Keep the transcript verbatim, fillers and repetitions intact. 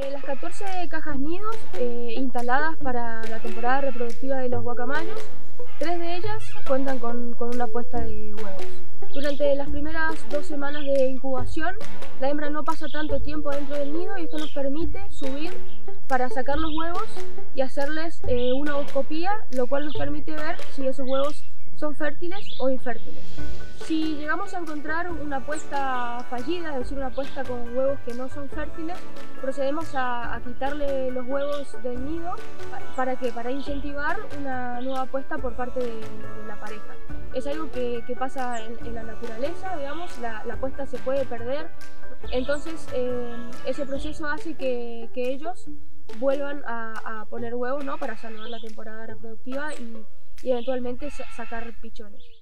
De las catorce cajas nidos eh, instaladas para la temporada reproductiva de los guacamayos, tres de ellas cuentan con, con una puesta de huevos. Durante las primeras dos semanas de incubación, la hembra no pasa tanto tiempo dentro del nido y esto nos permite subir para sacar los huevos y hacerles eh, una ovoscopía, lo cual nos permite ver si esos huevos son fértiles o infértiles. Si llegamos a encontrar una puesta fallida, es decir, una puesta con huevos que no son fértiles, procedemos a, a quitarle los huevos del nido para que para incentivar una nueva puesta por parte de, de la pareja. Es algo que, que pasa en, en la naturaleza, digamos, la, la puesta se puede perder, entonces eh, ese proceso hace que, que ellos vuelvan a, a poner huevos, ¿no?, para salvar la temporada reproductiva y, y eventualmente sacar pichones.